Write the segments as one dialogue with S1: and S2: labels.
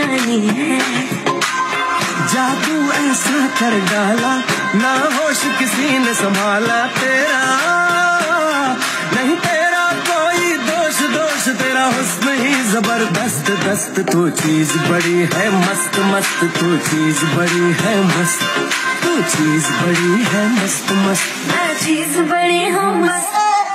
S1: جانی ہے. جادو ایسا کر ڈالا نہ ہوش کسی نے سنبھالا تیرا نہیں تیرا کوئی دوش دوش تیرا حسن ہی زبردست دست تو چیز بڑی ہے مست مست تو چیز بڑی ہے مست تو چیز بڑی ہے مست مست
S2: میں چیز بڑی ہوں مست.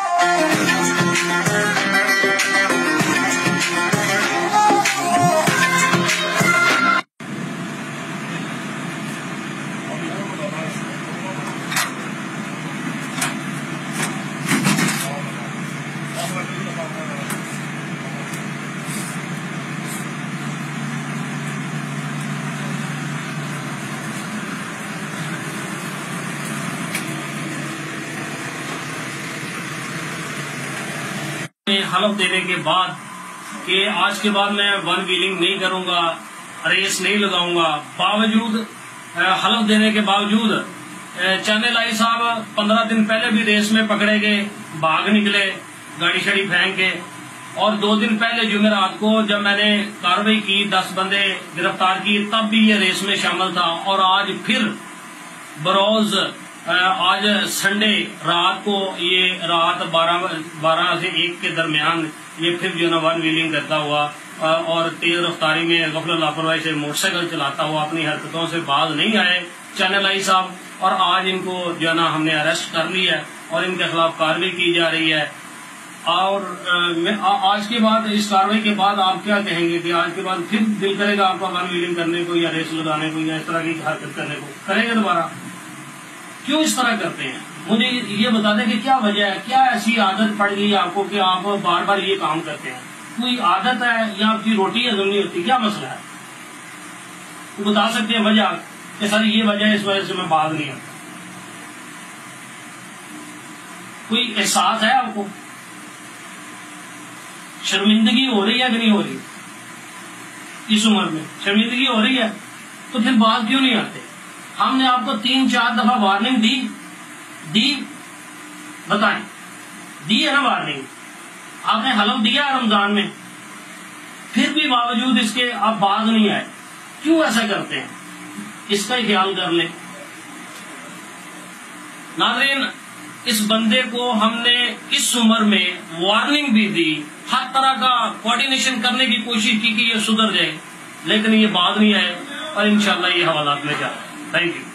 S3: حلف دینے کے بعد کہ آج کے بعد میں ون ویلنگ نہیں کروں گا, ریس نہیں لگاؤں گا, باوجود حلف دینے کے باوجود چینل آئی صاحب 15 دن پہلے بھی ریس میں پکڑے گئے, بھاگ نکلے گاڑی شڑی پھینک کے, اور 2 دن پہلے جمعرات کو جب میں نے کارروائی کی 10 بندے گرفتار کی تب بھی یہ ریس میں شامل تھا. اور آج پھر بروز آج سنڈے رات کو یہ رات 12 سے 1 کے درمیان یہ پھر جو ہے نا ون ویلنگ کرتا ہوا اور تیز رفتاری میں غفلت لاپرواہی سے موٹر سائیکل چلاتا ہوا اپنی حرکتوں سے باز نہیں آئے چینل آئی صاحب. اور آج ان کو جو ہے نا ہم نے اریسٹ کر لیا ہے اور ان کے خلاف کارروائی کی جا رہی ہے. اور آج کے بعد اس کارروائی کے بعد آپ کیا کہیں گے کہ آج کے بعد پھر دل کرے گا آپ کا ون ویلنگ کرنے کو یا ریس لگانے کو یا اس طرح کی حرکت کرنے کو کریں گے دوبارہ؟ کیوں اس طرح کرتے ہیں مجھے یہ بتا دیں کہ کیا وجہ ہے, کیا ایسی عادت پڑ گئی آپ کو کہ آپ بار بار یہ کام کرتے ہیں؟ کوئی عادت ہے یا آپ کی روٹی ہضم نہیں ہوتی, کیا مسئلہ ہے؟ وہ بتا سکتے ہیں وجہ کہ سر یہ وجہ ہے اس وجہ سے میں باز نہیں آتا؟ کوئی احساس ہے آپ کو؟ شرمندگی ہو رہی ہے کہ نہیں ہو رہی؟ اس عمر میں شرمندگی ہو رہی ہے تو پھر باز کیوں نہیں آتے؟ ہم نے آپ کو 3-4 دفعہ وارننگ دی بتائیں, دی ہے نا وارننگ؟ آپ نے حلف دیا ہے رمضان میں, پھر بھی باوجود اس کے آپ باز نہیں آئے, کیوں ایسا کرتے ہیں؟ اس کا ہی خیال کر لیں. ناظرین, اس بندے کو ہم نے اس عمر میں وارننگ بھی دی, ہر طرح کا کوارڈینیشن کرنے کی کوشش کی کہ یہ سدھر جائے, لیکن یہ باز نہیں آئے اور انشاءاللہ یہ حوالات میں جا رہا ہے. Thank you.